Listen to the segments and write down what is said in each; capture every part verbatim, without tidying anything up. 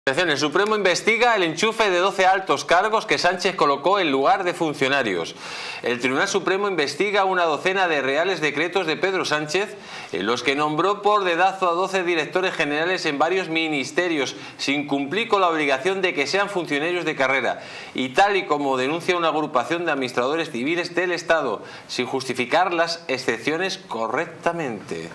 El Supremo investiga el enchufe de doce altos cargos que Sánchez colocó en lugar de funcionarios. El Tribunal Supremo investiga una docena de reales decretos de Pedro Sánchez en los que nombró por dedazo a doce directores generales en varios ministerios sin cumplir con la obligación de que sean funcionarios de carrera y tal y como denuncia una agrupación de administradores civiles del Estado, sin justificar las excepciones correctamente.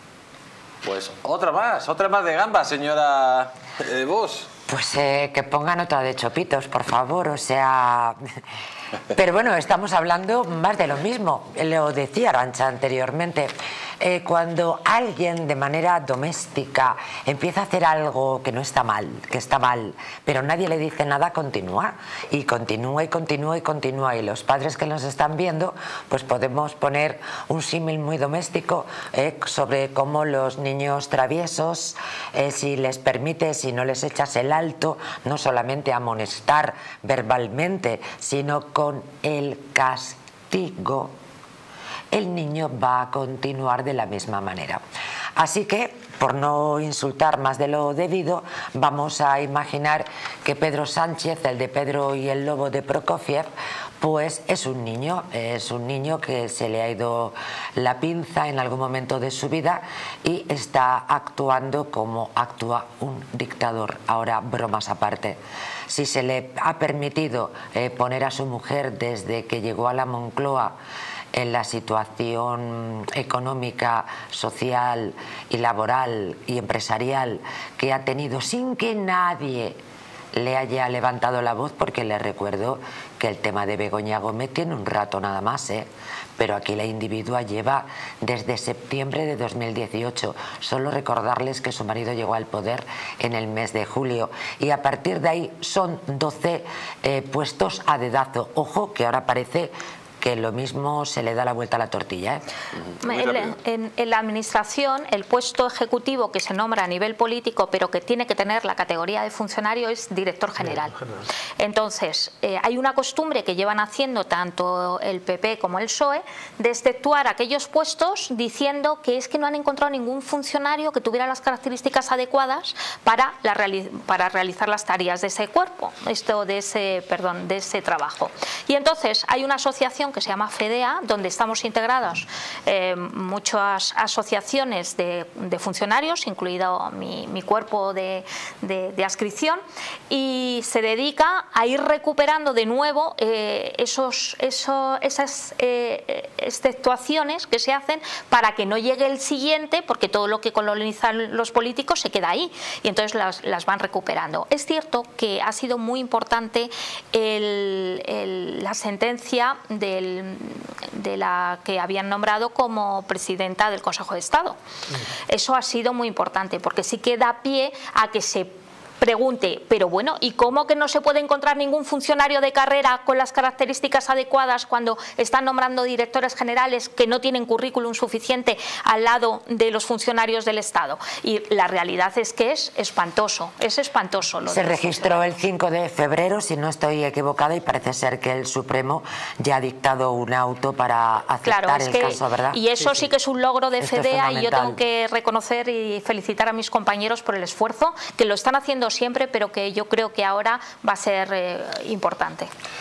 Pues otra más, otra más de gambas, señora eh, Bosch. Pues eh, que pongan otra de chopitos, por favor, o sea... Pero bueno, estamos hablando más de lo mismo, lo decía Arantxa anteriormente. Eh, cuando alguien de manera doméstica empieza a hacer algo que no está mal, que está mal, pero nadie le dice nada, continúa, y continúa y continúa y continúa. Y los padres que nos están viendo, pues podemos poner un símil muy doméstico eh, sobre cómo los niños traviesos, eh, si les permites, si no les echas el alto, no solamente amonestar verbalmente, sino con el castigo, el niño va a continuar de la misma manera. Así que, por no insultar más de lo debido, vamos a imaginar que Pedro Sánchez, el de Pedro y el Lobo de Prokofiev, pues es un niño, es un niño que se le ha ido la pinza en algún momento de su vida y está actuando como actúa un dictador. Ahora, bromas aparte. Si se le ha permitido eh, poner a su mujer desde que llegó a la Moncloa en la situación económica, social y laboral y empresarial que ha tenido sin que nadie le haya levantado la voz, porque les recuerdo que el tema de Begoña Gómez tiene un rato nada más, ¿eh? Pero aquí la individua lleva desde septiembre de dos mil dieciocho. Solo recordarles que su marido llegó al poder en el mes de julio y a partir de ahí son doce eh, puestos a dedazo. Ojo, que ahora parece que lo mismo se le da la vuelta a la tortilla, ¿eh? En, en, en la administración, el puesto ejecutivo que se nombra a nivel político, pero que tiene que tener la categoría de funcionario, es director general. Entonces, eh, hay una costumbre que llevan haciendo tanto el P P como el P S O E de exceptuar aquellos puestos diciendo que es que no han encontrado ningún funcionario que tuviera las características adecuadas para, la reali para realizar las tareas de ese cuerpo, esto de ese, perdón, de ese trabajo. Y entonces hay una asociación que se llama FEDEA, donde estamos integrados eh, muchas asociaciones de, de funcionarios, incluido mi, mi cuerpo de, de, de adscripción, y se dedica a ir recuperando de nuevo eh, esos, esos, esas eh, exceptuaciones que se hacen para que no llegue el siguiente, porque todo lo que colonizan los políticos se queda ahí y entonces las, las van recuperando. Es cierto que ha sido muy importante el, el, la sentencia de de la que habían nombrado como presidenta del Consejo de Estado. Eso ha sido muy importante porque sí que da pie a que se pregunte, pero bueno, ¿y cómo que no se puede encontrar ningún funcionario de carrera con las características adecuadas cuando están nombrando directores generales que no tienen currículum suficiente al lado de los funcionarios del Estado? Y la realidad es que es espantoso, es espantoso. Lo se registró el cinco de febrero, si no estoy equivocada, y parece ser que el Supremo ya ha dictado un auto para aceptar claro, es el que, caso, ¿verdad? Y eso sí, sí. sí que es un logro de Esto FEDEA y yo tengo que reconocer y felicitar a mis compañeros por el esfuerzo, que lo están haciendo siempre, pero que yo creo que ahora va a ser eh, importante.